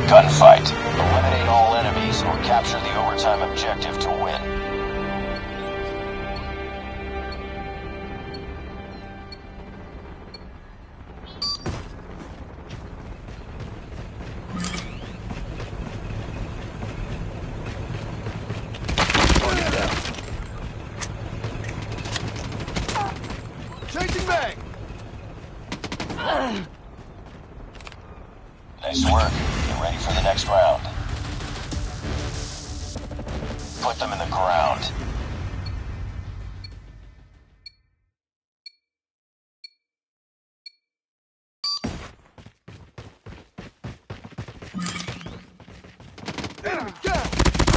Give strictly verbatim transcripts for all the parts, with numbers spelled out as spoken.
gunfight. Eliminate all enemies or capture the overtime objective to win. Changing mag! Nice work. Get ready for the next round. Put them in the ground. Enemy down!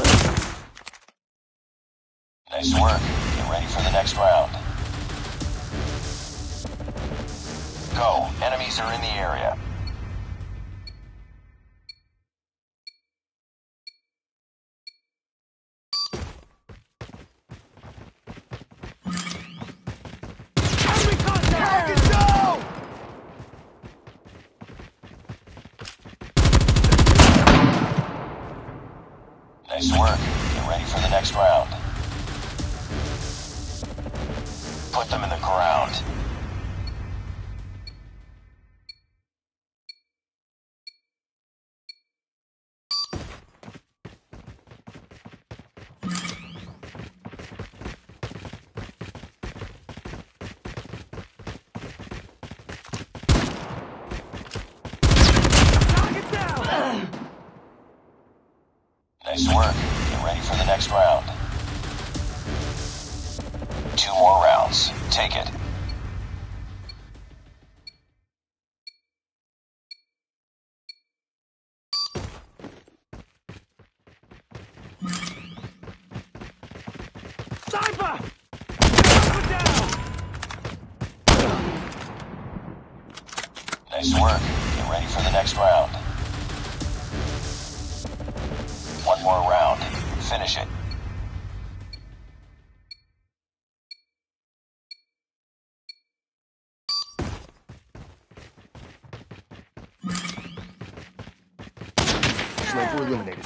Nice work. Get ready for the next round. Go. Enemies are in the area. Enemy contact! Get down! Nice work. Get ready for the next round. Put them in the ground. Target down! Nice work. Get ready for the next round. Two more rounds. Take it. Sniper! Sniper down! Nice work. Get ready for the next round. One more round. Finish it. Sniper eliminated.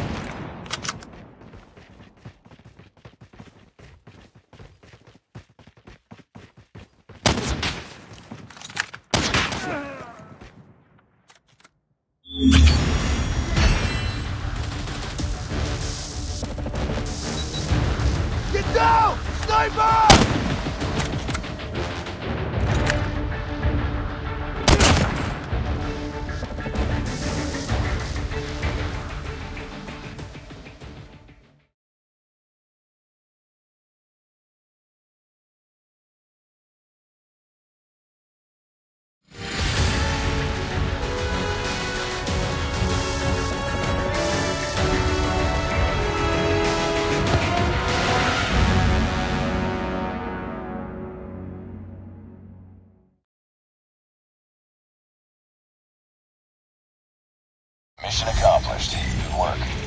Get down! Sniper! Mission accomplished. Good work.